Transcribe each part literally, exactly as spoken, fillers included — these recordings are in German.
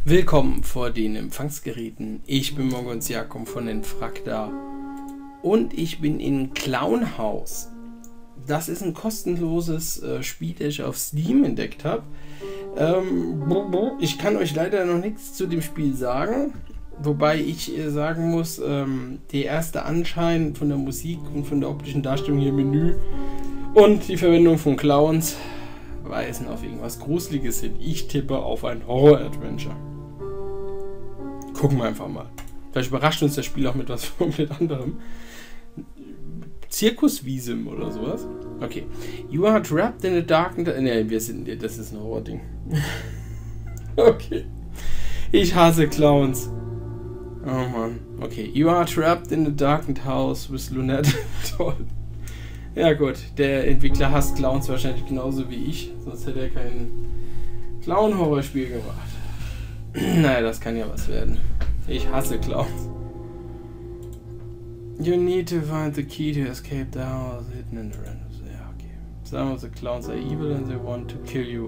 Willkommen vor den Empfangsgeräten. Ich bin Morgens Jakob von Infracta und ich bin in Clown House. Das ist ein kostenloses äh, Spiel, das ich auf Steam entdeckt habe. Ähm, ich kann euch leider noch nichts zu dem Spiel sagen, wobei ich äh, sagen muss, ähm, der erste Anschein von der Musik und von der optischen Darstellung hier im Menü und die Verwendung von Clowns weisen auf irgendwas Gruseliges hin. Ich tippe auf ein Horror-Adventure. Gucken wir einfach mal. Vielleicht überrascht uns das Spiel auch mit was komplett anderem. Zirkusvisum oder sowas. Okay. You are trapped in a dark... Ne, wir sind... Das ist ein Horror-Ding. Okay. Ich hasse Clowns. Oh Mann. Okay. You are trapped in a darkened house with lunatic... Toll. Ja gut. Der Entwickler hasst Clowns wahrscheinlich genauso wie ich. Sonst hätte er kein Clown-Horror-Spiel gemacht. Naja, das kann ja was werden. Ich hasse Clowns. You need to find the key to escape the house hidden in the randoms. Ja, okay. Some of the clowns are evil and they want to kill you.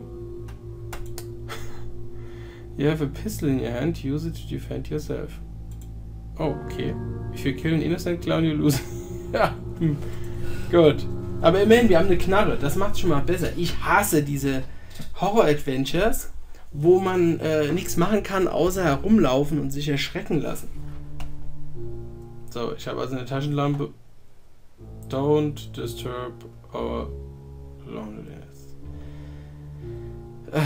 You have a pistol in your hand, use it to defend yourself. Oh, okay. If you kill an innocent clown, you lose. Ja, hm. Gut. Aber immerhin, wir haben eine Knarre. Das macht schon mal besser. Ich hasse diese Horror-Adventures, wo man äh, nichts machen kann, außer herumlaufen und sich erschrecken lassen. So, ich habe also eine Taschenlampe. Don't disturb our loneliness. Äh.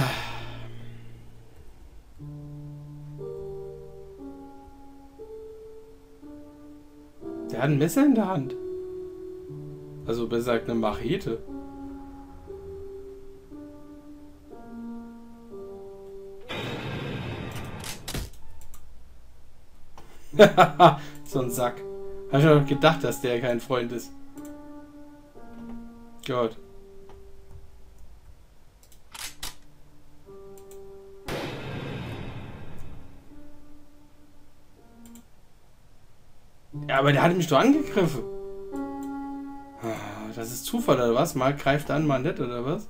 Der hat ein Messer in der Hand. Also besser gesagt eine Machete. So ein Sack. Hab ich doch gedacht, dass der kein Freund ist. Gott. Ja, aber der hat mich doch angegriffen. Das ist Zufall, oder was? Mal greift er an, mal nicht, oder was?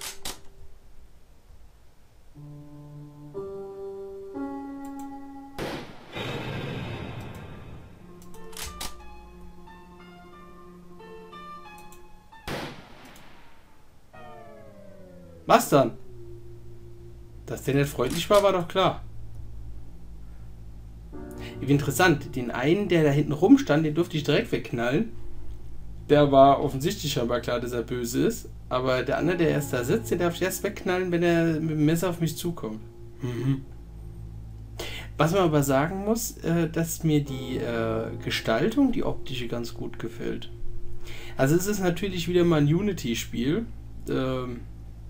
Was dann? Dass der nicht freundlich war, war doch klar. Wie interessant. Den einen, der da hinten rumstand, den durfte ich direkt wegknallen. Der war offensichtlich scheinbar klar, dass er böse ist. Aber der andere, der erst da sitzt, den darf ich erst wegknallen, wenn er mit dem Messer auf mich zukommt. Mhm. Was man aber sagen muss, äh, dass mir die äh, Gestaltung, die optische, ganz gut gefällt. Also es ist natürlich wieder mal ein Unity-Spiel. Ähm,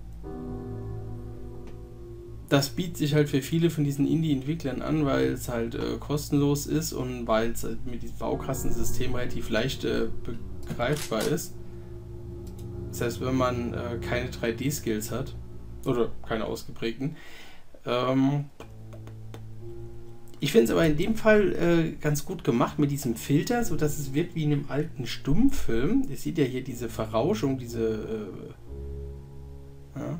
Das bietet sich halt für viele von diesen Indie-Entwicklern an, weil es halt äh, kostenlos ist und weil es halt mit diesem Baukastensystem relativ leicht äh, begreifbar ist. Das heißt, wenn man äh, keine drei D-Skills hat, oder keine ausgeprägten. Ähm ich finde es aber in dem Fall äh, ganz gut gemacht mit diesem Filter, sodass es wirkt wie in einem alten Stummfilm. Ihr seht ja hier diese Verrauschung, diese... Äh, ja.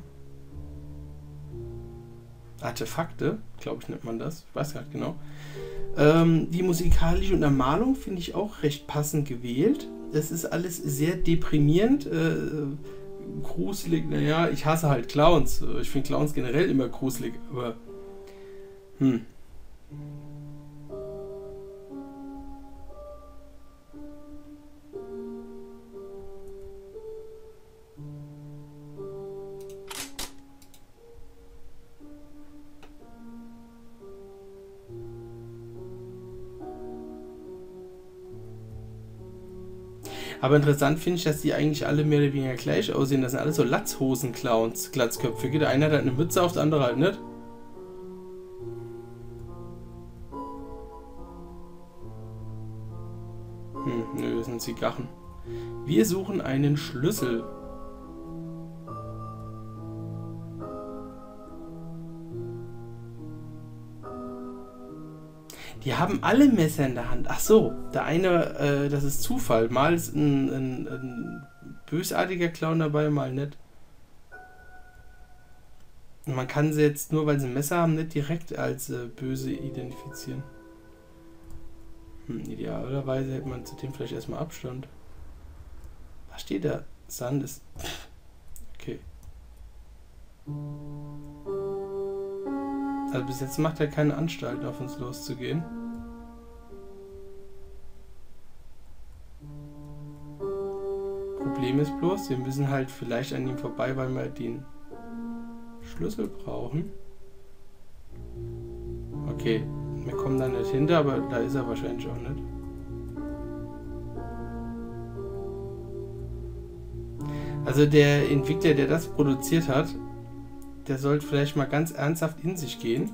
Artefakte, glaube ich, nennt man das. Ich weiß gar nicht genau. Ähm, die musikalische Untermalung finde ich auch recht passend gewählt. Es ist alles sehr deprimierend, äh, gruselig. Naja, ich hasse halt Clowns. Ich finde Clowns generell immer gruselig, aber hm. Aber interessant finde ich, dass die eigentlich alle mehr oder weniger gleich aussehen. Das sind alles so Latzhosen-Clowns, Glatzköpfige. Der eine hat halt eine Mütze auf, der andere halt nicht. Hm, nö, das sind Zigarren. Wir suchen einen Schlüssel. Die haben alle Messer in der Hand. Ach so, der eine, äh, das ist Zufall. Mal ist ein, ein, ein bösartiger Clown dabei, mal nicht. Man kann sie jetzt, nur weil sie ein Messer haben, nicht direkt als äh, böse identifizieren. Hm, idealerweise hätte man zu dem vielleicht erstmal Abstand. Was steht da? Sand ist... Okay. Also bis jetzt macht er keine Anstalten, auf uns loszugehen. Problem ist bloß, wir müssen halt vielleicht an ihm vorbei, weil wir den Schlüssel brauchen. Okay, wir kommen da nicht hinter, aber da ist er wahrscheinlich auch nicht. Also der Entwickler, der das produziert hat, der sollte vielleicht mal ganz ernsthaft in sich gehen.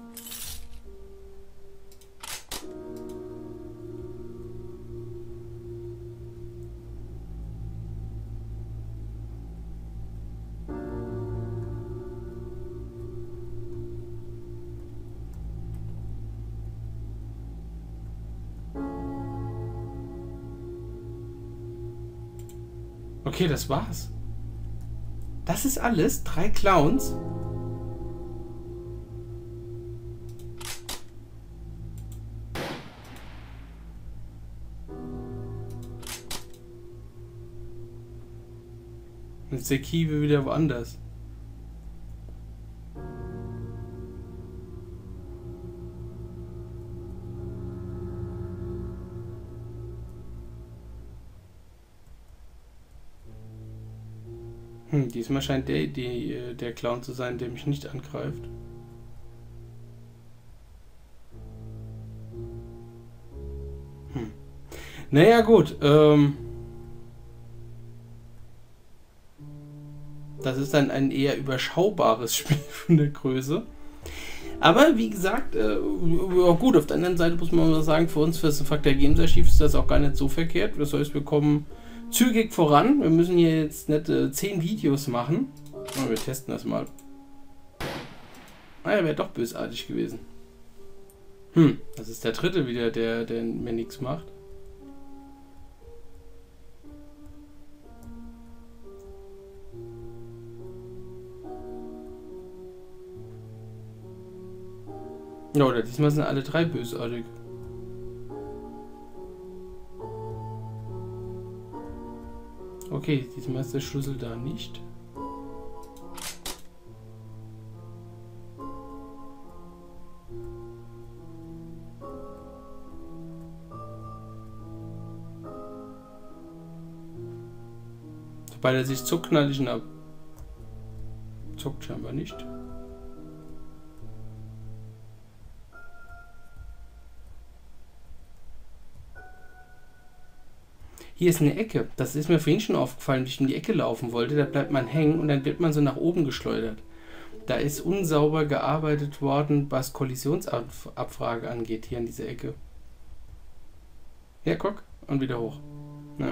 Okay, das war's. Das ist alles? Drei Clowns? Jetzt ist der Kiwi wieder woanders. Hm, diesmal scheint der, die, der Clown zu sein, der mich nicht angreift. Hm. Naja, gut. Ähm, das ist dann ein eher überschaubares Spiel von der Größe. Aber wie gesagt, äh, gut, auf der anderen Seite muss man mal sagen, für uns, für das Faktor Games Archiv ist das auch gar nicht so verkehrt. Das heißt, wir kommen zügig voran. Wir müssen hier jetzt nicht äh, zehn Videos machen. Oh, wir testen das mal. Ah, er wäre doch bösartig gewesen. Hm, das ist der dritte wieder, der, der mir nichts macht. Ja, oder diesmal sind alle drei bösartig. Okay, diesmal ist der Schlüssel da nicht. Sobald er sich zuckt, knall ich ihn ab. Zuckt scheinbar nicht. Hier ist eine Ecke. Das ist mir vorhin schon aufgefallen, wie ich in die Ecke laufen wollte. Da bleibt man hängen und dann wird man so nach oben geschleudert. Da ist unsauber gearbeitet worden, was Kollisionsabfrage angeht, hier an dieser Ecke. Ja, guck. Und wieder hoch. Na,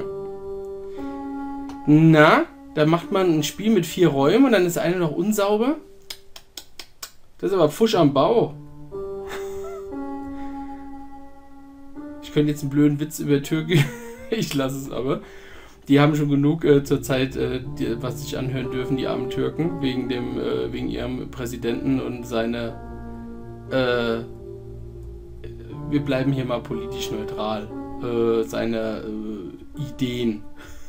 Na da macht man ein Spiel mit vier Räumen und dann ist eine noch unsauber. Das ist aber Pfusch am Bau. Ich könnte jetzt einen blöden Witz über Türkei... Ich lasse es aber. Die haben schon genug äh, zurzeit, äh, die, was sich anhören dürfen, die armen Türken, wegen dem, äh, wegen ihrem Präsidenten und seine. Äh, wir bleiben hier mal politisch neutral. Äh, seine äh, Ideen.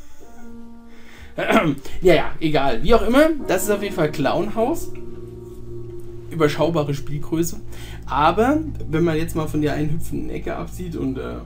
ja, ja, egal. Wie auch immer, das ist auf jeden Fall Clownhaus. Überschaubare Spielgröße. Aber wenn man jetzt mal von der einen hüpfenden Ecke absieht und äh,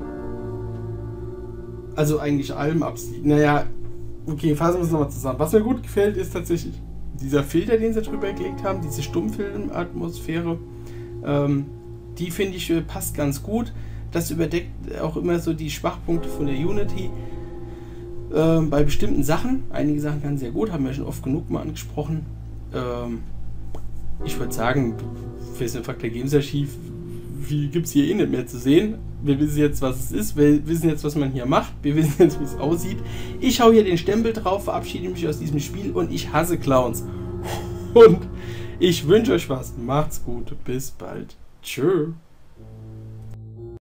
also eigentlich allem absieht. Naja, okay, fassen wir es nochmal zusammen. Was mir gut gefällt, ist tatsächlich dieser Filter, den sie drüber gelegt haben, diese Stummfilm-Atmosphäre. Ähm, die finde ich passt ganz gut. Das überdeckt auch immer so die Schwachpunkte von der Unity. Ähm, bei bestimmten Sachen. Einige Sachen kann sehr gut, haben wir schon oft genug mal angesprochen. Ähm, ich würde sagen, für das Faktor Games Archiv gibt es hier eh nicht mehr zu sehen. Wir wissen jetzt, was es ist. Wir wissen jetzt, was man hier macht. Wir wissen jetzt, wie es aussieht. Ich hau hier den Stempel drauf, verabschiede mich aus diesem Spiel und ich hasse Clowns. Und ich wünsche euch was. Macht's gut. Bis bald. Tschö.